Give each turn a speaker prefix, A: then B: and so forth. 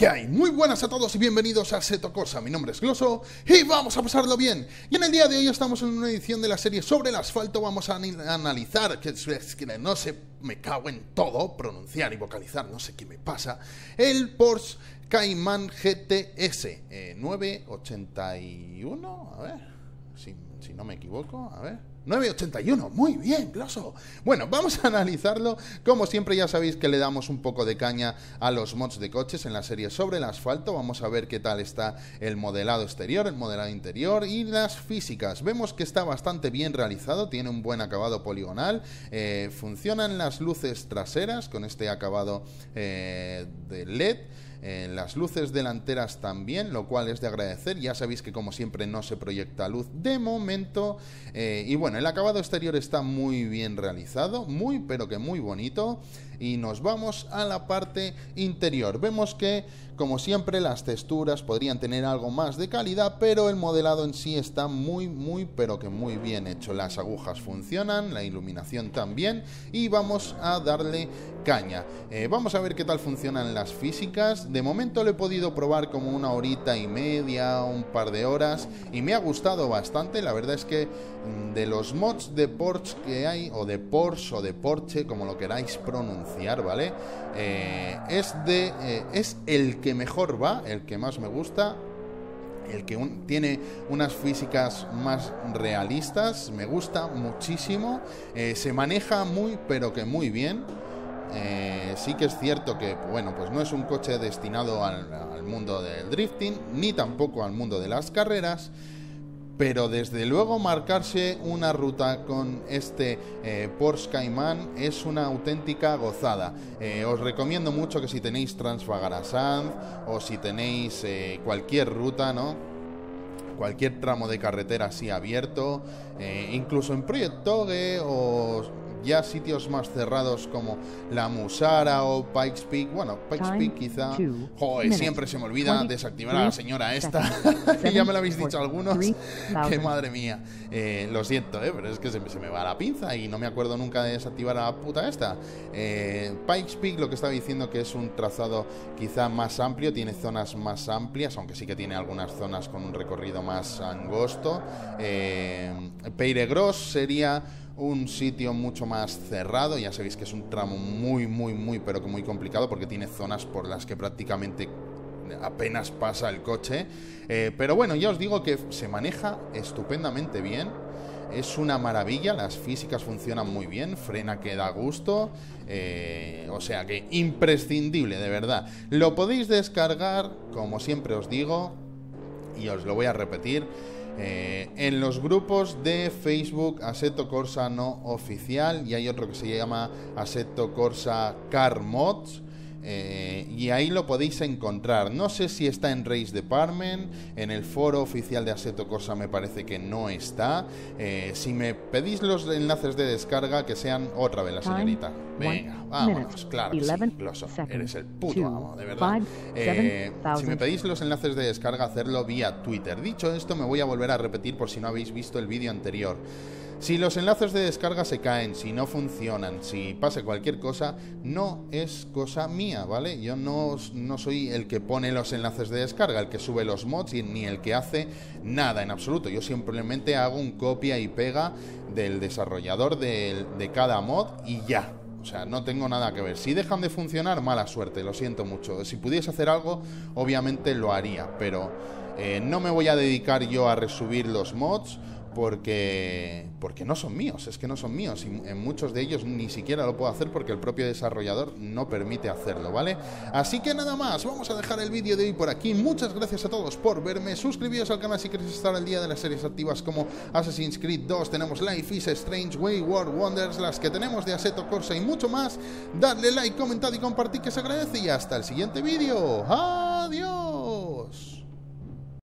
A: ¿Qué hay? Muy buenas a todos y bienvenidos a Assetto Corsa. Mi nombre es Gloso y vamos a pasarlo bien. Y en el día de hoy estamos en una edición de la serie sobre el asfalto. Vamos a analizar, que no sé, me cago en todo, pronunciar y vocalizar, no sé qué me pasa, el Porsche Cayman GTS 981, a ver, si no me equivoco, a ver. 981, muy bien, Gloso. Bueno, vamos a analizarlo. Como siempre ya sabéis que le damos un poco de caña a los mods de coches en la serie sobre el asfalto. Vamos a ver qué tal está el modelado exterior, el modelado interior y las físicas. Vemos que está bastante bien realizado, tiene un buen acabado poligonal, funcionan las luces traseras con este acabado de LED. Las luces delanteras también, lo cual es de agradecer. Ya sabéis que como siempre no se proyecta luz de momento. Y bueno, el acabado exterior está muy bien realizado, muy pero que muy bonito. Y nos vamos a la parte interior. Vemos que, como siempre, las texturas podrían tener algo más de calidad, pero el modelado en sí está muy pero que muy bien hecho. Las agujas funcionan, la iluminación también, y vamos a darle caña. Vamos a ver qué tal funcionan las físicas. De momento lo he podido probar como una horita y media, un par de horas, y me ha gustado bastante. La verdad es que de los mods de Porsche que hay, o de Porsche o de Porsche, como lo queráis pronunciar, ¿vale? Es el que mejor va, el que más me gusta, el que tiene unas físicas más realistas. Me gusta muchísimo, se maneja muy pero que muy bien. Sí que es cierto que, bueno, pues no es un coche destinado al mundo del drifting, ni tampoco al mundo de las carreras, pero desde luego marcarse una ruta con este Porsche Cayman es una auténtica gozada. Os recomiendo mucho que si tenéis Transfagara-Sanz o si tenéis cualquier ruta, ¿no? Cualquier tramo de carretera así abierto, incluso en Project Toge o ya sitios más cerrados como la Musara o Pikes Peak. Bueno, Pikes Peak quizá. Joder, siempre se me olvida desactivar a la señora esta. Ya me lo habéis dicho algunos. Que madre mía. Lo siento, pero es que se me va la pinza y no me acuerdo nunca de desactivar a la puta esta. Pikes Peak, lo que estaba diciendo, que es un trazado quizá más amplio, tiene zonas más amplias, aunque sí que tiene algunas zonas con un recorrido más angosto. Peyre-Gros sería un sitio mucho más cerrado. Ya sabéis que es un tramo muy pero que muy complicado, porque tiene zonas por las que prácticamente apenas pasa el coche, pero bueno, ya os digo que se maneja estupendamente bien. Es una maravilla, las físicas funcionan muy bien, frena que da gusto, o sea que imprescindible, de verdad. Lo podéis descargar, como siempre os digo, y os lo voy a repetir, en los grupos de Facebook Assetto Corsa no oficial, y hay otro que se llama Assetto Corsa Car Mods, y ahí lo podéis encontrar. No sé si está en Race Department, en el foro oficial de Assetto Corsa me parece que no está. Si me pedís los enlaces de descarga, que sean otra vez la señorita. Venga, vámonos, claro que sí, Gloso, eres el puto amo, de verdad. Si me pedís los enlaces de descarga, hacerlo vía Twitter. Dicho esto, me voy a volver a repetir por si no habéis visto el vídeo anterior. Si los enlaces de descarga se caen, si no funcionan, si pasa cualquier cosa, no es cosa mía, ¿vale? Yo no soy el que pone los enlaces de descarga, el que sube los mods, ni el que hace nada en absoluto. Yo simplemente hago un copia y pega del desarrollador de cada mod y ya. O sea, no tengo nada que ver. Si dejan de funcionar, mala suerte, lo siento mucho. Si pudiese hacer algo, obviamente lo haría, pero no me voy a dedicar yo a resubir los mods, porque no son míos, es que no son míos, y en muchos de ellos ni siquiera lo puedo hacer porque el propio desarrollador no permite hacerlo, ¿vale? Así que nada más, vamos a dejar el vídeo de hoy por aquí. Muchas gracias a todos por verme, suscribíos al canal si queréis estar al día de las series activas como Assassin's Creed 2, tenemos Life is Strange, Wayward Wonders, las que tenemos de Assetto Corsa y mucho más. Dadle like, comentad y compartid, que se agradece, y hasta el siguiente vídeo. ¡Adiós!